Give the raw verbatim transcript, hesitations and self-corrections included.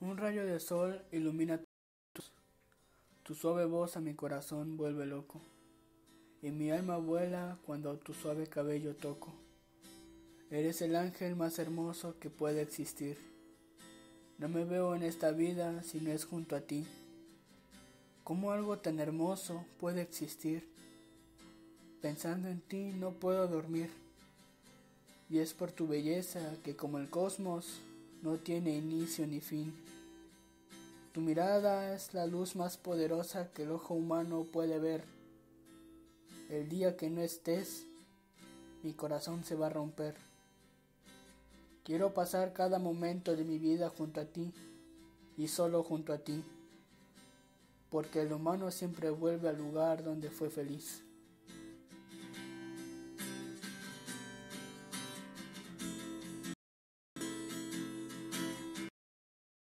Un rayo de sol ilumina tu, tu suave voz a mi corazón vuelve loco, y mi alma vuela cuando tu suave cabello toco. Eres el ángel más hermoso que puede existir. No me veo en esta vida si no es junto a ti. ¿Cómo algo tan hermoso puede existir? Pensando en ti no puedo dormir, y es por tu belleza que como el cosmos no tiene inicio ni fin. Tu mirada es la luz más poderosa que el ojo humano puede ver. El día que no estés, mi corazón se va a romper. Quiero pasar cada momento de mi vida junto a ti, y solo junto a ti, porque el humano siempre vuelve al lugar donde fue feliz.